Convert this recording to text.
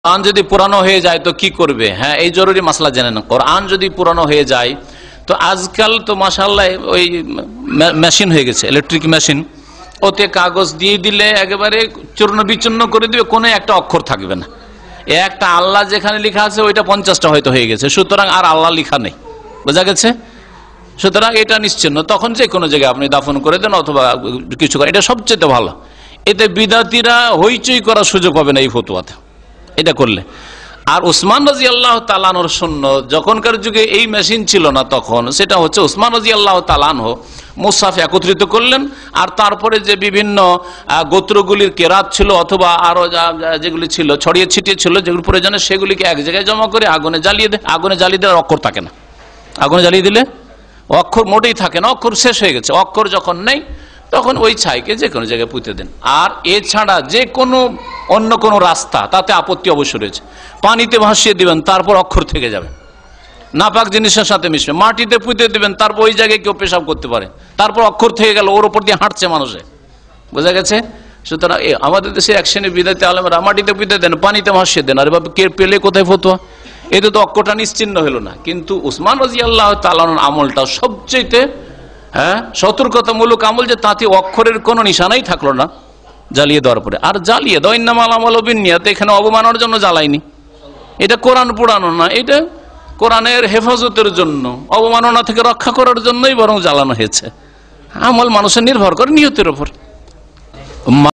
কোরআন যদি পুরানো হয়ে যায় তো কি করবে? হ্যাঁ, এই জরুরি মাসলা জেনে না। কোরআন যদি পুরানো হয়ে যায় তো আজকাল তো মাশাআল্লাহ ওই মেশিন হয়ে গেছে, ইলেকট্রিক মেশিন, ওতে কাগজ দিয়ে দিলে একেবারে চূর্ণ বিচূর্ণ করে দিবে, কোনো একটা অক্ষর থাকবে না। একটা আল্লাহ যেখানে লেখা আছে ওইটা 50টা হয়তো হয়ে গেছে, সুতরাং আর আল্লাহ লেখা নেই, বোঝা গেছে? সুতরাং এটা নিশ্চিন্ন, তখন যে কোনো জায়গায় আপনি দাফন করে দেন অথবা কিছু করেন, এটা সবচেয়ে ভালো। এতে বিদাতিরা হইচই করার সুযোগ হবে না এই ফতোয়াতে, এটা করলে। আর উসমান রাদিয়াল্লাহু তাআলা আনহুর সুন্নাত, যখনকার যুগে এই মেশিন ছিল না তখন, সেটা হচ্ছে উসমান রাদিয়াল্লাহু তাআলা আনহু মুসহাফ একত্রিত করলেন, আর তারপরে যে বিভিন্ন গোত্রগুলির কেরাত ছিল অথবা আরো যেগুলি ছিল ছড়িয়ে ছিটিয়ে ছিল, যেগুলো প্রয়োজনে সেগুলিকে এক জায়গায় জমা করে আগুনে জ্বালিয়ে দেয়। আগুনে জ্বালিয়ে দিলে অক্ষর থাকে না, আগুনে জ্বালিয়ে দিলে অক্ষর মোটেই থাকে না, অক্ষর শেষ হয়ে গেছে। অক্ষর যখন নেই তখন ওই ছাইকে যে কোনো জায়গায় পুঁতে দেন। আর এছাড়া যে কোনো অন্য কোনো রাস্তা, তাতে আপত্তি অবশ্য রয়েছে। পানিতে ভাসিয়ে দিবেন, তারপর অক্ষর থেকে যাবে, নাপাক জিনিসের সাথে মিশবে। মাটিতে পুঁতে দিবেন, তারপর ওই জায়গায় কেউ পেশাব করতে পারে, তারপর অক্ষর থেকে গেল, ওর উপর দিয়ে হাঁটছে মানুষে, বোঝা গেছে? সুতরাং আমাদের দেশে এক শ্রেণী বিদাতি আলেমরা মাটিতে পুঁতে দেন, পানিতে ভাসিয়ে দেন। আরে বাবা, কে পেলে কোথায় ফতোয়া? এতে তো অক্ষরটা নিশ্চিন্ন হলো না। কিন্তু উসমান রাদিয়াল্লাহু তাআলা আনহুর আমলটা সবচেয়ে সতর্কতামূলক আমল, যে তাতে অক্ষরের কোনো নিশানাই থাকলো না জ্বালিয়ে দেওয়ার পরে। আর জ্বালিয়ে দাও, ইন্নামাল আমালু বিন্নিয়াত, এখানে অবমাননার জন্য জ্বালায়নি, এটা কোরআন পোড়ানো না, এটা কোরআনের হেফাজতের জন্য, অবমাননা থেকে রক্ষা করার জন্যই বরং জ্বালানো হয়েছে। আমল মানুষের নির্ভর করে নিয়তের উপর।